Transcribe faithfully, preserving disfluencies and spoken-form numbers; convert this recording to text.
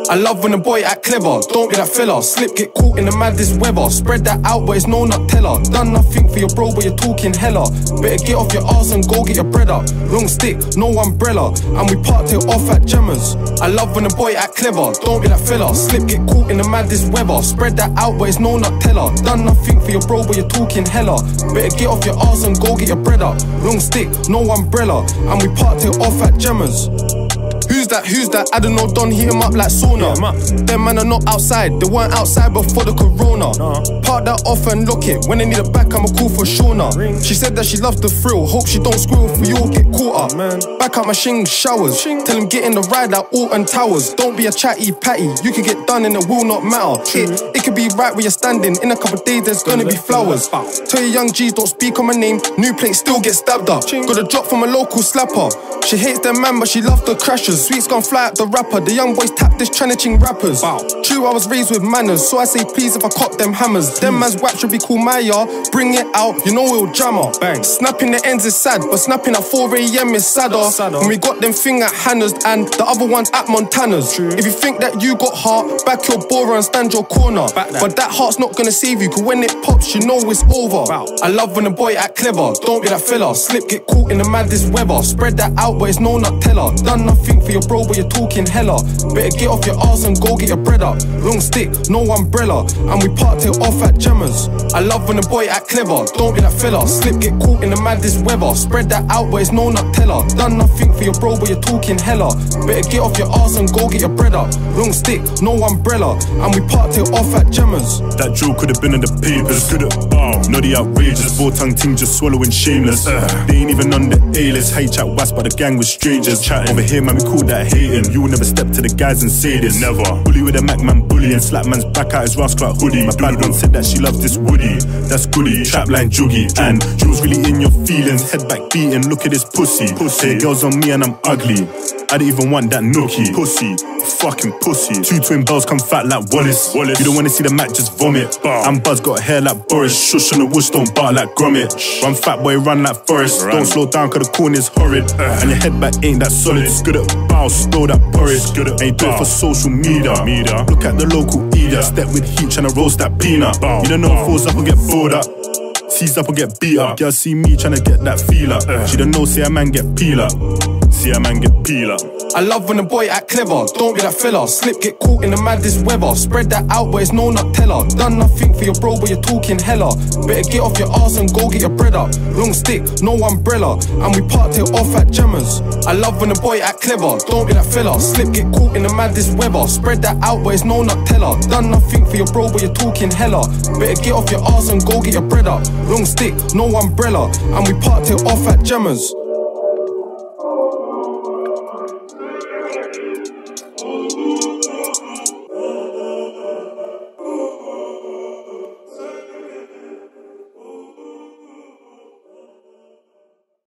I love when a boy act clever, don't be that filler. Slip, get caught in the maddest weather. Spread that out, but it's no Nutella. Done nothing for your bro, but you're talking hella. Better get off your ass and go get your bread up. Long stick, no umbrella, and we parked it off at Gemma's. I love when a boy act clever, don't be that filler. Slip, get caught in the maddest weather. Spread that out, but it's no Nutella. Done nothing for your bro, but you're talking hella. Better get off your ass and go get your bread up. Long stick, no umbrella, and we parked it off at Gemma's. Who's that, who's that? I don't know, don't heat him up like sauna. Yeah, them man are not outside, they weren't outside before the corona. Nah. Park that off and lock it, when they need it back I'ma call for Shauna. Ring. She said that she loves the thrill, hope she don't squeal for you all get caught up. Man. Back out my shing showers, shing. Tell him get in the ride like Alton Towers. Don't be a chatty patty, you can get done and it will not matter. It, it could be right where you're standing, in a couple of days there's gonna be flowers. Tell your young G's don't speak on my name, new plate still get stabbed up. Got a drop from a local slapper, she hates them man but she loves the crashers. Sweets gon' fly at the rapper, the young boys tap this tryna ching rappers. Wow. True, I was raised with manners, so I say please if I cop them hammers. Please. Them man's whack should be called Maya, bring it out, you know we'll jammer. Bang. Snapping the ends is sad, but snapping at four A M is sadder. sadder. When we got them thing at Hannah's and the other one's at Montana's. True. If you think that you got heart, back your borer and stand your corner. That. But that heart's not gonna save you, cause when it pops, you know it's over. Wow. I love when a boy act clever, don't be that filler. Slip, get caught in the maddest weather. Spread that out, but it's no Nutella. Done nothing for your bro, but you're talking hella. Better get off your ass and go get your bread up. Long stick, no umbrella, and we parked it off at Gemma's. I love when a boy act clever, don't be that filler. Slip, get caught in the maddest weather. Spread that out, but it's no Nutella. Done nothing for your bro, but you're talking hella. Better get off your ass and go get your bread up. Long stick, no umbrella, and we parked it off at Gemma's. That drill could have been in the papers. Good at bow, not the outrageous. Four tongue ting just swallowing shameless. Uh, they ain't even on the A-list. Hey chat was, but the gang was strangers. Chatting over here, man, we call that hating. You will never step to the guys and say this. Never. Bully with a Mac man bullying. Slap man's back out his rascal like hoodie. My bad one said that she loves this woody. That's goody. Trap line juggy. And Jules really in your feelings. Head back beating. Look at this pussy. Pussy. Hey, girls on me and I'm ugly. I don't even want that nookie. Pussy. Fucking pussy. Two twin bells come fat like Wallace. Wallace. You don't wanna see the Mac just vomit. Bar. And Buzz got hair like Boris. Shush on the woods, don't bar like Gromit. Run fat boy, run like Forrest. Run. Don't slow down cause the corner's horrid. Uh. And your head back ain't that solid. Good at bow, store that porridge. Good at ain't do it for social media. media. Look at the local eater. Step with heat tryna roast that peanut. Bow. You don't know if falls up or get bored up. Sees up or get beat up. Girl see me tryna get that feel up. Uh. She don't know, see a man get peel up. See a man get peel up. I love when a boy act clever, don't be that filler. Slip, get caught in the maddest weather. Spread that out, but it's no Nutella. Done nothing for your bro, but you're talking hella. Better get off your ass and go get your bread up. Long stick, no umbrella, and we parked it off at Gemma's. I love when a boy act clever, don't be that filler. Slip, get caught in the maddest weather. Spread that out, but it's no Nutella. Done nothing for your bro, but you're talking hella. Better get off your ass and go get your bread up. Long stick, no umbrella, and we parked it off at Gemma's.